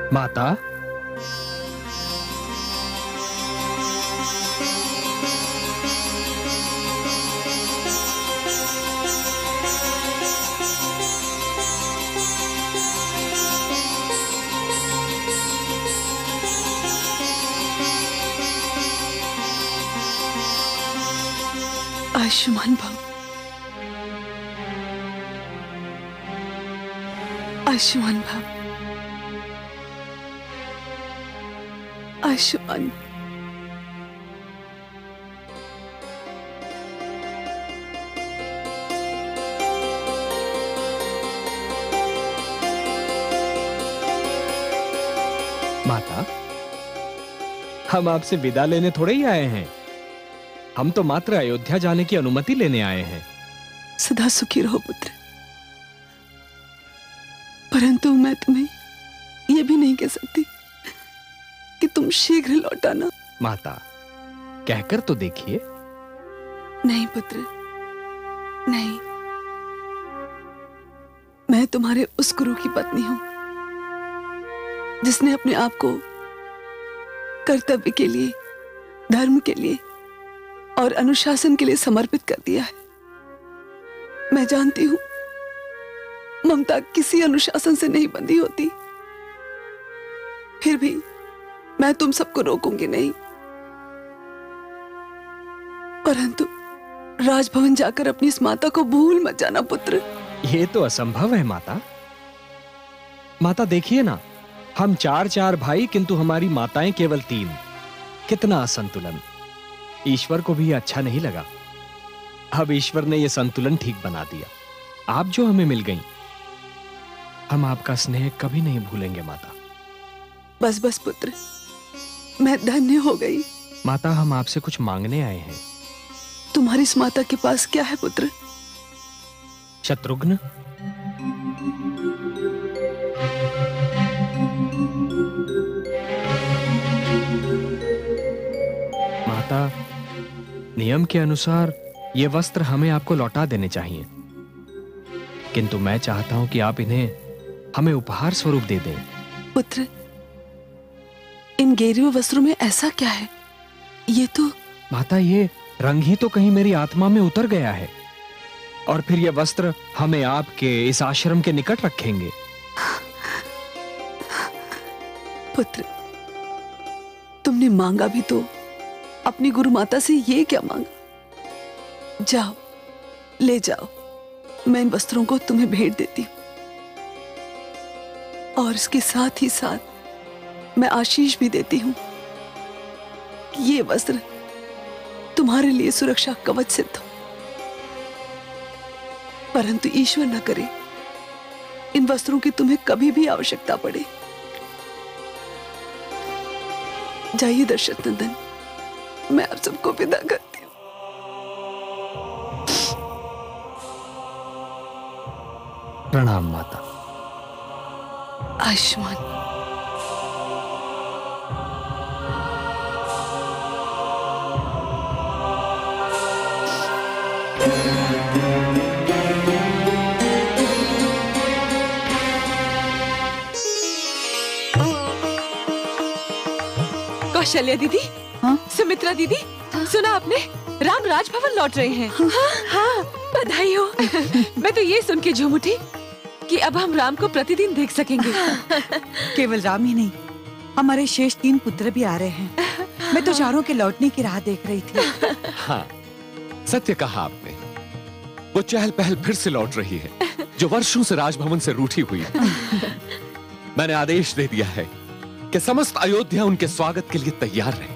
माता, आयुष्मान भव, आयुष्मान भव, आयुष्मान। माता, हम आपसे विदा लेने थोड़े ही आए हैं। हम तो मात्र अयोध्या जाने की अनुमति लेने आए हैं। सदा सुखी रहो पुत्र। परंतु मैं तुम्हें यह भी नहीं कह सकती कि तुम शीघ्र लौट आना। माता, कहकर तो देखिए। नहीं पुत्र, नहीं। मैं तुम्हारे उस गुरु की पत्नी हूं जिसने अपने आप को कर्तव्य के लिए, धर्म के लिए और अनुशासन के लिए समर्पित कर दिया है। मैं जानती हूं ममता किसी अनुशासन से नहीं बंधी होती। फिर भी मैं तुम सबको रोकूंगी नहीं, परंतु राजभवन जाकर अपनी इस माता को भूल मत जाना पुत्र। ये तो असंभव है माता। माता देखिए ना, हम चार भाई किंतु हमारी माताएं केवल 3। कितना असंतुलन। ईश्वर को भी अच्छा नहीं लगा। अब ईश्वर ने यह संतुलन ठीक बना दिया। आप जो हमें मिल गईं, हम आपका स्नेह कभी नहीं भूलेंगे माता। बस बस पुत्र, मैं धन्य हो गई। माता, हम आपसे कुछ मांगने आए हैं। तुम्हारी इस माता के पास क्या है पुत्र? शत्रुघ्न, माता, नियम के अनुसार ये वस्त्र हमें आपको लौटा देने चाहिए, किंतु मैं चाहता हूं कि आप इन्हें हमें उपहार स्वरूप दे दें। पुत्र, इन गेरुए वस्त्रों में ऐसा क्या है? ये तो माता, ये रंग ही तो कहीं मेरी आत्मा में उतर गया है, और फिर ये वस्त्र हमें आपके इस आश्रम के निकट रखेंगे। पुत्र, तुमने मांगा भी तो अपनी गुरु माता से ये क्या मांगा? जाओ, ले जाओ, मैं इन वस्त्रों को तुम्हें भेंट देती हूं, और इसके साथ ही साथ मैं आशीष भी देती हूं कि ये वस्त्र तुम्हारे लिए सुरक्षा कवच सिद्ध हो। परंतु ईश्वर न करे इन वस्त्रों की तुम्हें कभी भी आवश्यकता पड़े। जाइए दशरथ नंदन, मैं आप सबको विदा करती हूं। प्रणाम माता। आयुष्मान। कौशल्या दीदी, हाँ? सुमित्रा दीदी, सुना आपने? राम राजभवन लौट रहे हैं। हाँ, बधाई हो। मैं तो ये सुन के झूम उठी कि अब हम राम को प्रतिदिन देख सकेंगे। केवल राम ही नहीं, हमारे शेष 3 पुत्र भी आ रहे हैं। मैं तो चारों के लौटने की राह देख रही थी। हाँ, सत्य कहा आपने। वो चहल पहल फिर से लौट रही है, जो वर्षों से राजभवन से रूठी हुई है। मैंने आदेश दे दिया है कि समस्त अयोध्या उनके स्वागत के लिए तैयार रहे।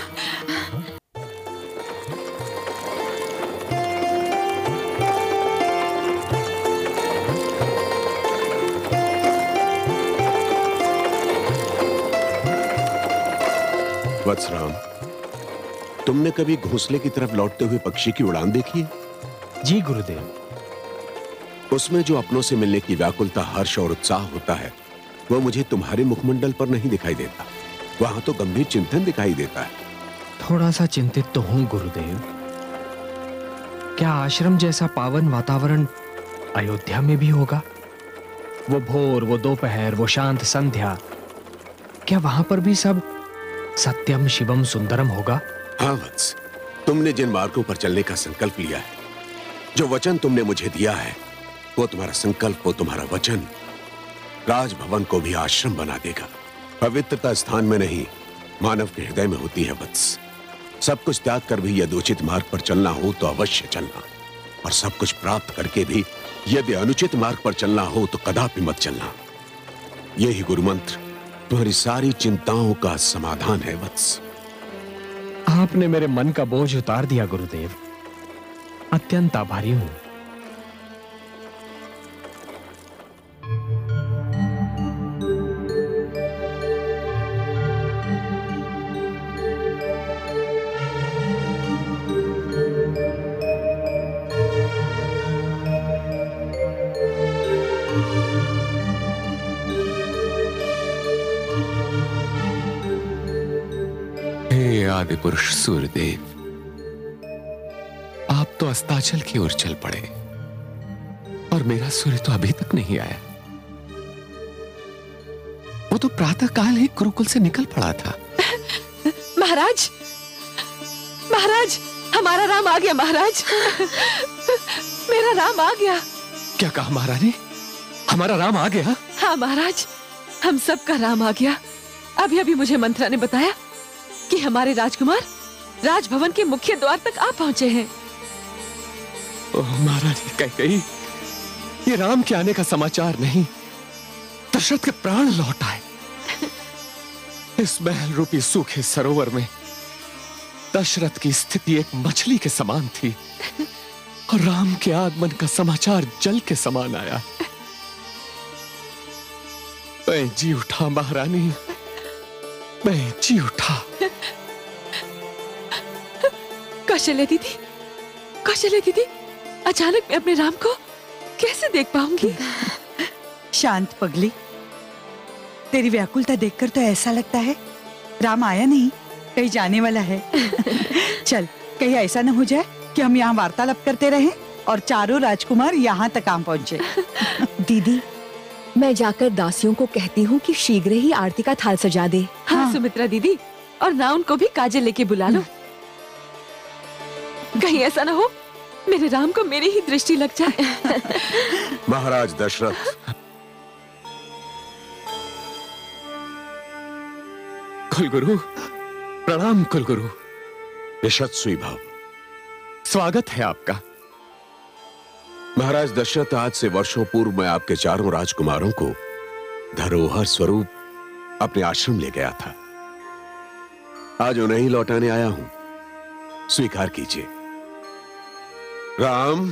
वत्सराम, तुमने कभी घोंसले की तरफ लौटते हुए पक्षी की उड़ान देखी है? जी गुरुदेव। उसमें जो अपनों से मिलने की व्याकुलता, हर्ष और उत्साह होता है, वह मुझे तुम्हारे मुखमंडल पर नहीं दिखाई देता। वहां तो गंभीर चिंतन दिखाई देता है। थोड़ा सा चिंतित तो हूं गुरुदेव। क्या आश्रम जैसा पावन वातावरण अयोध्या में भी होगा? वो भोर, वो दोपहर, वो शांत संध्या, क्या वहां पर भी सब सत्यम शिवम सुंदरम होगा? हाँ वत्स, तुमने जिन मार्गों पर चलने का संकल्प लिया है, जो वचन तुमने मुझे दिया है, वो तुम्हारा संकल्प, वो तुम्हारा वचन राजभवन को भी आश्रम बना देगा। पवित्रता स्थान में नहीं, मानव के हृदय में होती है वत्स। सब कुछ त्याग कर भी यदि उचित मार्ग पर चलना हो तो अवश्य चलना, और सब कुछ प्राप्त करके भी यदि अनुचित मार्ग पर चलना हो तो कदापि मत चलना। यही गुरु मंत्र तुम्हारी सारी चिंताओं का समाधान है वत्स। आपने मेरे मन का बोझ उतार दिया गुरुदेव, अत्यंत आभारी हूं। आदि पुरुष सूर्यदेव, आप तो अस्ताचल की ओर चल पड़े और मेरा सूर्य तो अभी तक नहीं आया। वो तो प्रातः काल ही गुरुकुल से निकल पड़ा था। महाराज, महाराज, हमारा राम आ गया महाराज। मेरा राम आ गया। क्या कहा महारानी? हमारा राम आ गया? हाँ महाराज, हम सबका राम आ गया। अभी अभी मुझे मंत्रा ने बताया कि हमारे राजकुमार राजभवन के मुख्य द्वार तक आ पहुंचे हैं। ओह महारानी कैकेयी, ये राम के आने का समाचार नहीं, दशरथ के प्राण लौट आए। इस महल रूपी सूखे सरोवर में दशरथ की स्थिति एक मछली के समान थी और राम के आगमन का समाचार जल के समान आया। मैं जी उठा महारानी, मैं जी उठा। कौशल्या दीदी, कौशल्या दीदी, अचानक मैं अपने राम को कैसे देख पाऊंगी? शांत पगली, तेरी व्याकुलता देखकर तो ऐसा लगता है राम आया नहीं, कहीं जाने वाला है। चल, कहीं ऐसा न हो जाए कि हम यहाँ वार्तालाप करते रहें और चारों राजकुमार यहाँ तक आ पहुंचे। दीदी, मैं जाकर दासियों को कहती हूँ कि शीघ्र ही आरती का थाल सजा दे। हाँ सुमित्रा दीदी, और नाउन को भी काजल लेके बुला लो। कहीं ऐसा ना हो मेरे राम को मेरी ही दृष्टि लग जाए। महाराज दशरथ, कुलगुरु प्रणाम। कुलगुरु यशस्वी भव। स्वागत है आपका। महाराज दशरथ, आज से वर्षों पूर्व मैं आपके चारों राजकुमारों को धरोहर स्वरूप अपने आश्रम ले गया था। आज उन्हें ही लौटाने आया हूं, स्वीकार कीजिए। राम,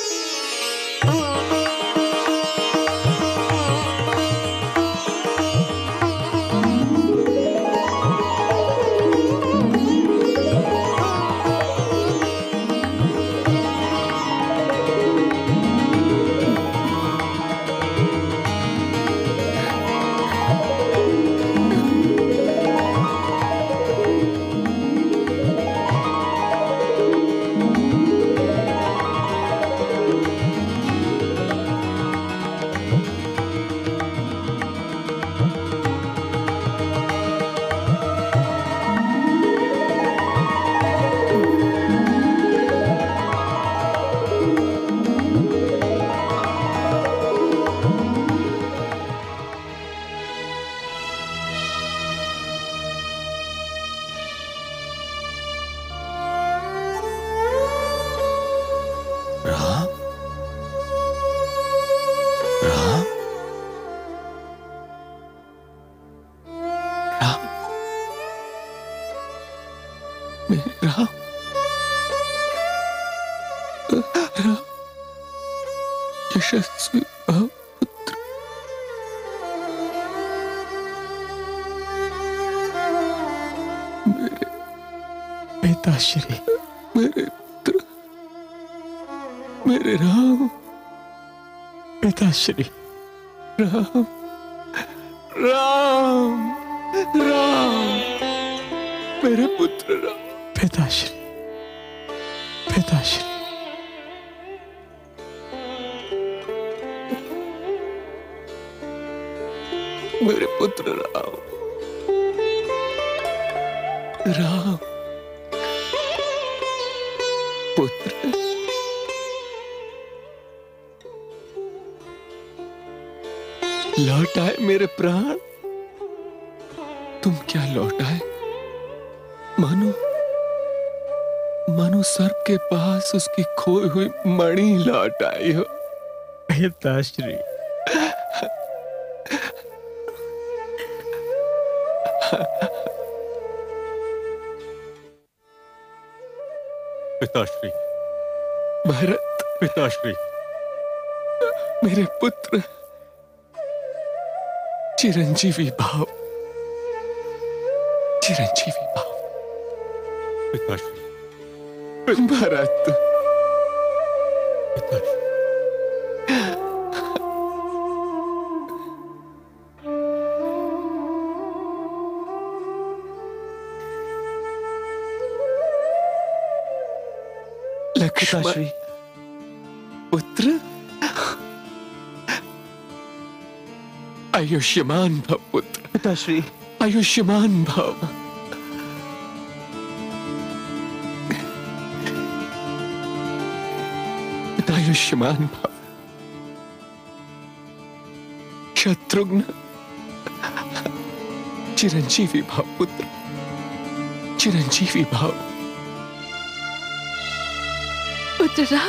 यशस्वी भव पुत्र। मेरे पिताश्री, मेरे पुत्र, मेरे राम, पिताश्री, राम, राम, राम, मेरे पुत्र राम, पिताश्री, पिताश्री। मेरे पुत्र राम, राम पुत्र, लौट आए मेरे प्राण। तुम क्या लौट आए? मानो मानो सर्प के पास उसकी खोई हुई मणि लौट आई हो। पिताश्री, पिताश्री, भरत पिताश्री, मेरे पुत्र, चिरंजीवी भाव, चिरंजीवी भाव। पिताश्री, भरत पिताश्री। लक्ष्मण पुत्र, आयुष्मान भव पुत्र। पिताश्री, आयुष्मान भव। आयुष्मान भव। शत्रुघ्न, चिरंजीवी भव पुत्र, चिरंजीवी भव। पुत्र राम,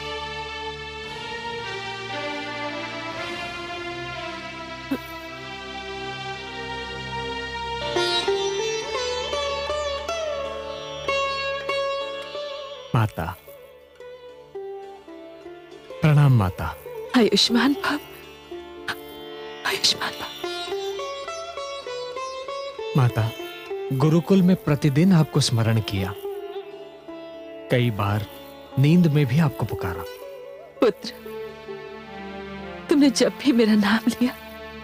माता प्रणाम। माता आयुष्मान भव, आयुष्मान भव। माता, गुरुकुल में प्रतिदिन आपको स्मरण किया, कई बार नींद में भी आपको पुकारा। पुत्र, तुमने जब भी मेरा नाम लिया,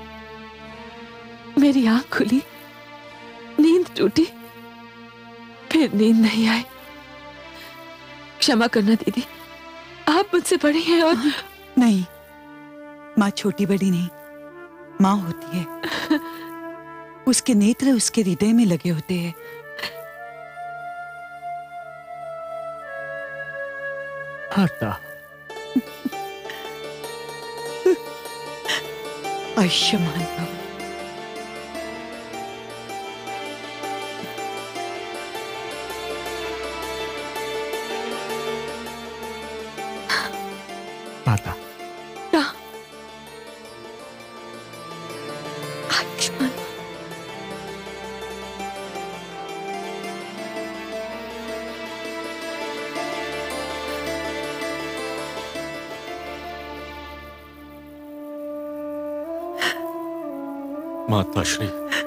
मेरी आंख खुली, नींद टूटी, फिर नींद नहीं आई। क्षमा करना दीदी, आप मुझसे बड़ी हैं और नहीं, माँ छोटी बड़ी नहीं, माँ होती है। उसके नेत्र उसके हृदय में लगे होते हैं। माता, आयुष्मान भव। माता, आयुष्मान माताश्री,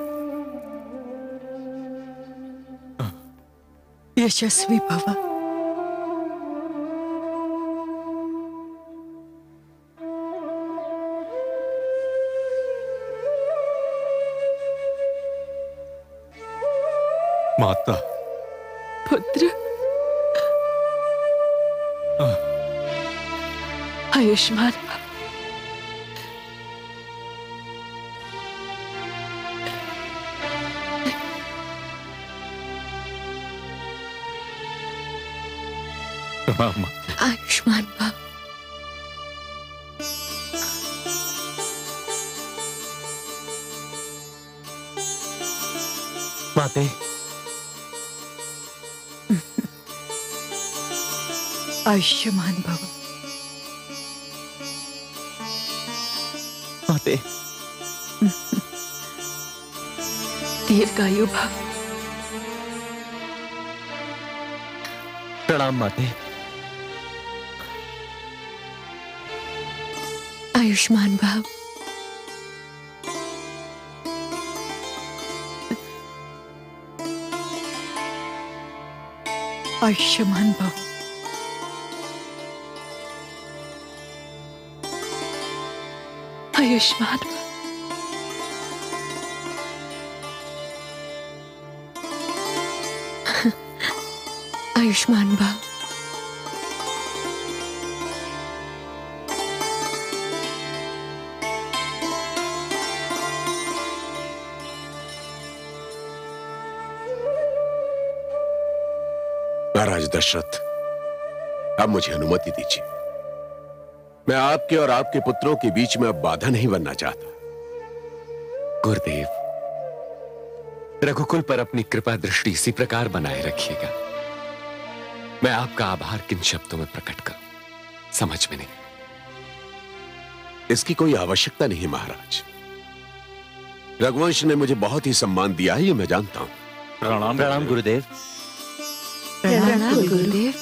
यशस्वी भव। माता, पुत्र, आयुष्मान भव। प्रणाम माता। आयुष्मान भव। माते, आयुष्मान भव। माते, दीर्घायु भव। प्रणाम माते। आयुष्मान भव। आयुष्मान भव। आयुष्मान भव। आयुष्मान भव। महाराज दशरथ, अब मुझे अनुमति दीजिए। मैं आपके और आपके पुत्रों के बीच में अब बाधा नहीं बनना चाहता। गुरुदेव, रघुकुल पर अपनी कृपा दृष्टि इसी प्रकार बनाए रखिएगा। मैं आपका आभार किन शब्दों में प्रकट करूं, समझ में नहीं। इसकी कोई आवश्यकता नहीं महाराज। रघुवंश ने मुझे बहुत ही सम्मान दिया है, ये मैं जानता हूं। प्रणाम प्रणाम गुरुदेव। प्रणाम गुरुदेव।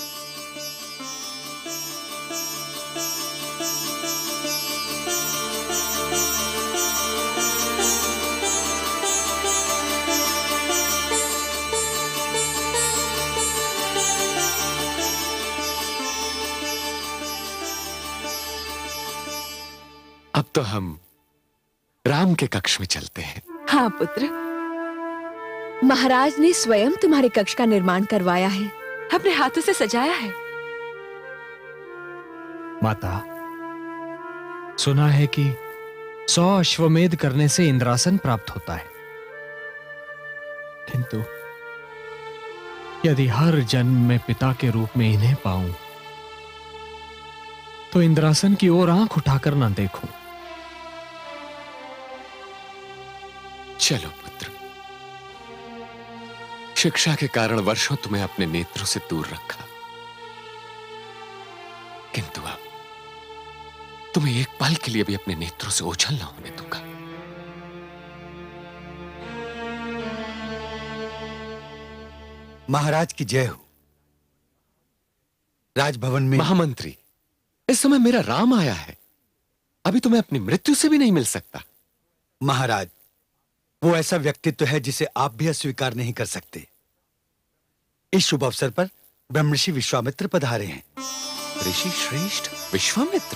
अब तो हम राम के कक्ष में चलते हैं। हाँ पुत्र, महाराज ने स्वयं तुम्हारे कक्ष का निर्माण करवाया है, अपने हाथों से सजाया है। माता, सुना है कि 100 अश्वमेध करने से इंद्रासन प्राप्त होता है, किंतु यदि हर जन्म में पिता के रूप में इन्हें पाऊं तो इंद्रासन की ओर आंख उठाकर ना देखूं। चलो पुत्र, शिक्षा के कारण वर्षों तुम्हें अपने नेत्रों से दूर रखा, किंतु अब तुम्हें एक पल के लिए भी अपने नेत्रों से ओझल ना होने दूंगा। महाराज की जय हो। राजभवन में महामंत्री, इस समय मेरा राम आया है, अभी तुम्हें अपनी मृत्यु से भी नहीं मिल सकता। महाराज, वो ऐसा व्यक्तित्व है जिसे आप भी अस्वीकार नहीं कर सकते। इस शुभ अवसर पर ब्रह्मर्षि विश्वामित्र पधारे हैं। ऋषि श्रेष्ठ विश्वामित्र?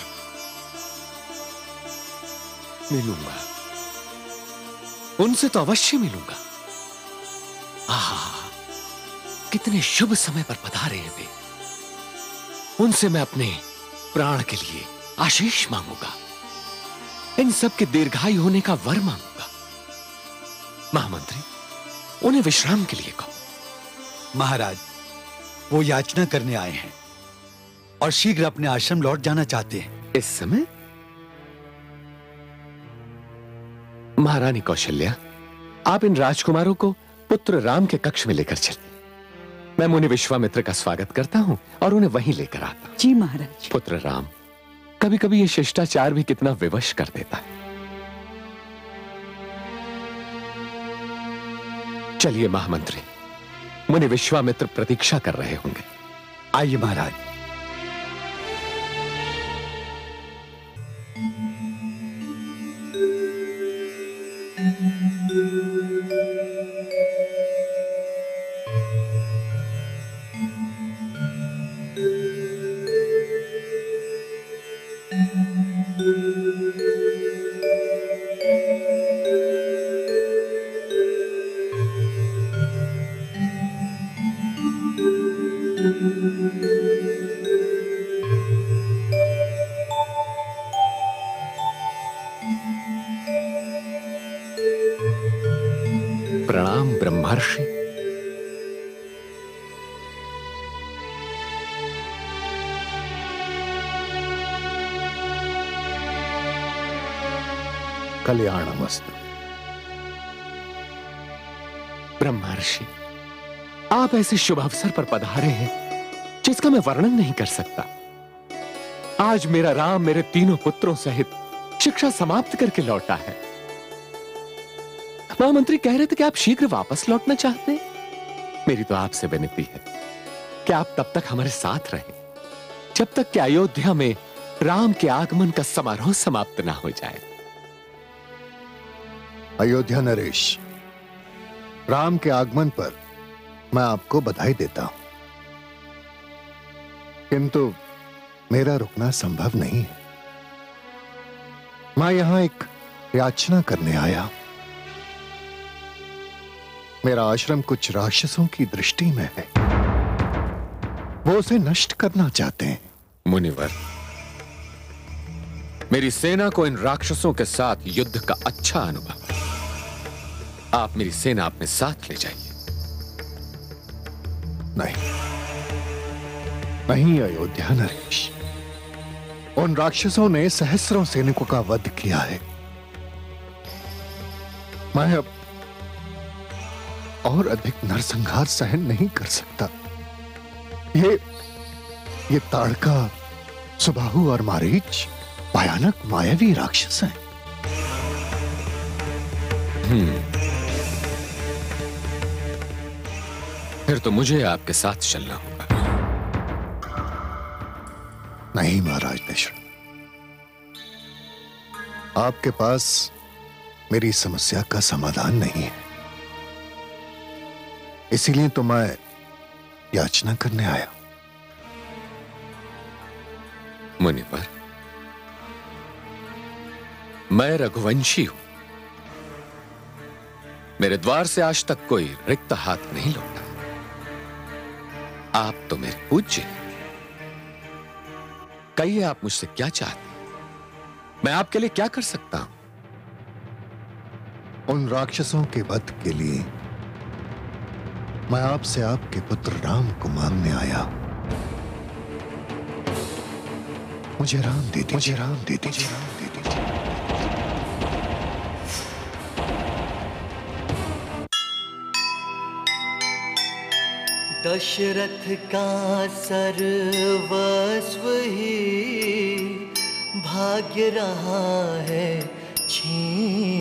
मिलूंगा, उनसे तो अवश्य मिलूंगा। आहा, कितने शुभ समय पर पधारे हैं वे। उनसे मैं अपने प्राण के लिए आशीष मांगूंगा, इन सब के दीर्घायु होने का वर मांगूंगा। महामंत्री, उन्हें विश्राम के लिए कहो। महाराज, वो याचना करने आए हैं और शीघ्र अपने आश्रम लौट जाना चाहते हैं। इस समय? महारानी कौशल्या, आप इन राजकुमारों को पुत्र राम के कक्ष में लेकर चलिए। मैं मुनि विश्वामित्र का स्वागत करता हूं और उन्हें वहीं लेकर आता हूं। जी महाराज। पुत्र राम, कभी कभी ये शिष्टाचार भी कितना विवश कर देता है। चलिए महामंत्री, मुनि विश्वामित्र प्रतीक्षा कर रहे होंगे। आइए महाराज। प्रणाम ब्रह्मर्षि। कल्याणमस्तु। ब्रह्मर्षि, आप ऐसे शुभ अवसर पर पधारे हैं जिसका मैं वर्णन नहीं कर सकता। आज मेरा राम मेरे तीनों पुत्रों सहित शिक्षा समाप्त करके लौटा है। महामंत्री कह रहे थे कि आप शीघ्र वापस लौटना चाहते हैं। मेरी तो आपसे विनती है कि आप तब तक हमारे साथ रहें, जब तक कि अयोध्या में राम के आगमन का समारोह समाप्त ना हो जाए। अयोध्या नरेश, राम के आगमन पर मैं आपको बधाई देता हूं, किंतु मेरा रुकना संभव नहीं है। मैं यहां एक याचना करने आया। मेरा आश्रम कुछ राक्षसों की दृष्टि में है, वो उसे नष्ट करना चाहते हैं। मुनिवर, मेरी सेना को इन राक्षसों के साथ युद्ध का अच्छा अनुभव है। आप मेरी सेना अपने साथ ले जाइए। नहीं, नहीं अयोध्या नरेश, उन राक्षसों ने सहस्रों सैनिकों का वध किया है। मैं अब और अधिक नरसंहार सहन नहीं कर सकता। ये ताड़का, सुबाहु और मारीच भयानक मायावी राक्षस हैं। फिर तो मुझे आपके साथ चलना होगा। नहीं महाराज दशरथ, आपके पास मेरी समस्या का समाधान नहीं है, इसीलिए तो मैं याचना करने आया। मुनिवर, मैं रघुवंशी हूं। मेरे द्वार से आज तक कोई रिक्त हाथ नहीं लौटा। आप तो मेरे पूज्य हैं। कहिए आप मुझसे क्या चाहते हैं? मैं आपके लिए क्या कर सकता हूं? उन राक्षसों के वध के लिए मैं आपसे आपके पुत्र राम को मांगने आया। मुझे राम दे दीजिए, मुझे राम दे दीजिए, राम दे दीजिए। दशरथ का सर्वस्व ही भाग्य रहा है छीन।